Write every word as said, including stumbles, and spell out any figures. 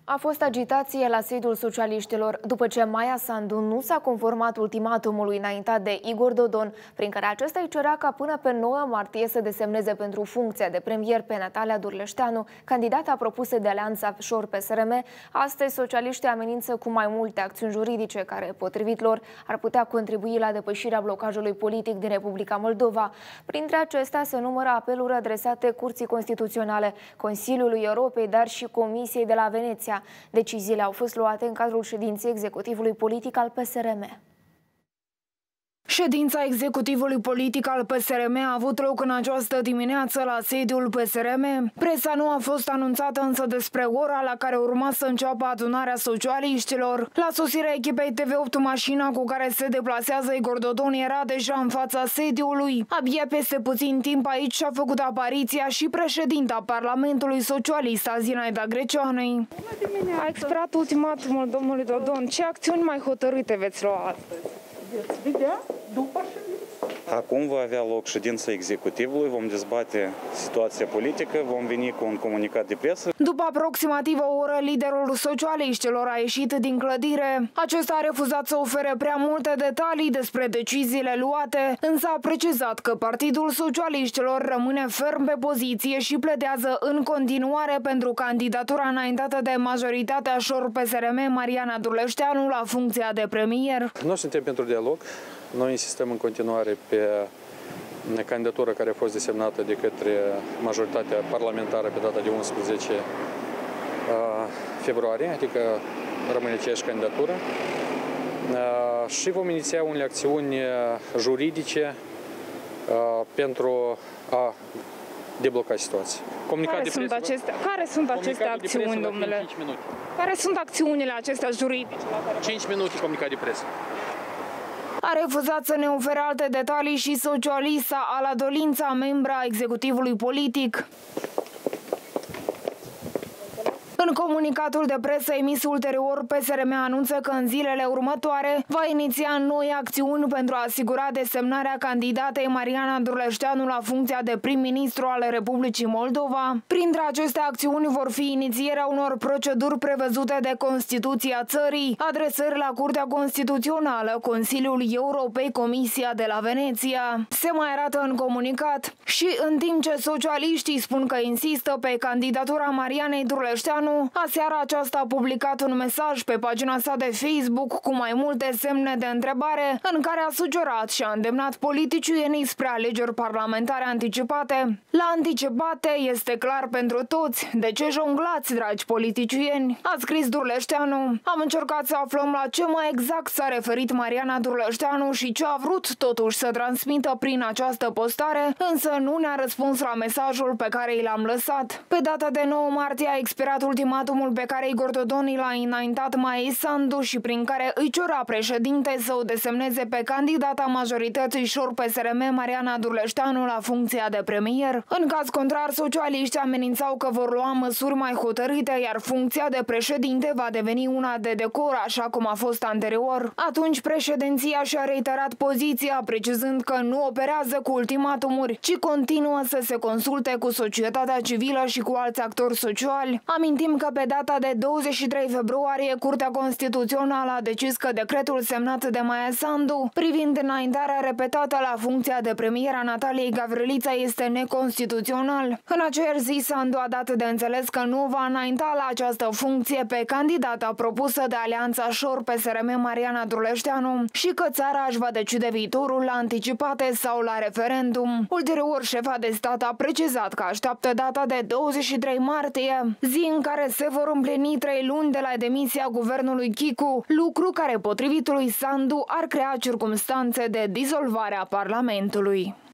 A fost agitație la sediul socialiștilor după ce Maia Sandu nu s-a conformat ultimatumului înaintat de Igor Dodon, prin care acesta îi cerea ca până pe nouă martie să desemneze pentru funcția de premier pe Natalia Durleșteanu, candidata propusă de Alianța Șor-P S R M. Astăzi, socialiștii amenință cu mai multe acțiuni juridice care, potrivit lor, ar putea contribui la depășirea blocajului politic din Republica Moldova. Printre acestea se numără apeluri adresate Curții Constituționale, Consiliului Europei, dar și Comisiei de la Veneția. Deciziile au fost luate în cadrul ședinței executivului politic al P S R M. Ședința executivului politic al P S R M a avut loc în această dimineață la sediul P S R M. Presa nu a fost anunțată însă despre ora la care urma să înceapă adunarea socialiștilor. La sosirea echipei T V opt, mașina cu care se deplasează Igor Dodon era deja în fața sediului. Abia peste puțin timp aici și-a făcut apariția și președinta Parlamentului Socialist, Zinaida Greceanei. A expirat ultimatumul domnului Dodon. Ce acțiuni mai hotărâte veți lua astăzi? Veți vedea după ședință. Acum va avea loc ședința executivului, vom dezbate situația politică, vom veni cu un comunicat de presă. După aproximativ o oră, liderul socialiștilor a ieșit din clădire. Acesta a refuzat să ofere prea multe detalii despre deciziile luate, însă a precizat că Partidul Socialiștilor rămâne ferm pe poziție și pledează în continuare pentru candidatura înaintată de majoritatea Șor-P S R M Mariana Durleșteanu la funcția de premier. Noi suntem pentru dialog. Noi insistăm în continuare pe candidatura care a fost desemnată de către majoritatea parlamentară pe data de unsprezece februarie, adică rămâne aceeași candidatură. Și vom iniția unele acțiuni juridice pentru a debloca situația. Care sunt aceste, care sunt aceste acțiuni, domnule? Care sunt acțiunile acestea juridice? cinci minute comunicat de presă. A refuzat să ne ofere alte detalii și socialista Ala Dolința, membra executivului politic. În comunicatul de presă emis ulterior, P S R M anunță că în zilele următoare va iniția noi acțiuni pentru a asigura desemnarea candidatei Mariana Durleșteanu la funcția de prim-ministru al Republicii Moldova. Printre aceste acțiuni vor fi inițierea unor proceduri prevăzute de Constituția țării, adresări la Curtea Constituțională, Consiliul Europei, Comisia de la Veneția. Se mai arată în comunicat și în timp ce socialiștii spun că insistă pe candidatura Marianei Durleșteanu, aseară aceasta a publicat un mesaj pe pagina sa de Facebook cu mai multe semne de întrebare, în care a sugerat și a îndemnat politicienii spre alegeri parlamentare anticipate. La anticipate este clar pentru toți. De ce jonglați, dragi politicieni? A scris Durleșteanu. Am încercat să aflăm la ce mai exact s-a referit Mariana Durleșteanu și ce a vrut totuși să transmită prin această postare, însă nu ne-a răspuns la mesajul pe care i l-am lăsat. Pe data de nouă martie a expirat ultimatumul pe care Igor Dodon l-a înaintat Maia Sandu și prin care îi cerea președinte să o desemneze pe candidata majorității Șor-P S R M Mariana Durleșteanu la funcția de premier. În caz contrar, socialiștii amenințau că vor lua măsuri mai hotărâte, iar funcția de președinte va deveni una de decor, așa cum a fost anterior. Atunci președinția și-a reiterat poziția, precizând că nu operează cu ultimatumuri, ci continuă să se consulte cu societatea civilă și cu alți actori sociali. Amintim că pe data de douăzeci și trei februarie, Curtea Constituțională a decis că decretul semnat de Maia Sandu privind înaintarea repetată la funcția de premier a Nataliei Gavrilița este neconstituțional. În aceeași zi, Sandu a dat de înțeles că nu va înainta la această funcție pe candidata propusă de Alianța Șor-P S R M Mariana Durleșteanu și că țara își va decide viitorul la anticipate sau la referendum. Ulterior, șefa de stat a precizat că așteaptă data de douăzeci și trei martie, zi în care se vor împlini trei luni de la demisia guvernului Chicu, lucru care, potrivit lui Sandu, ar crea circumstanțe de dizolvare a Parlamentului.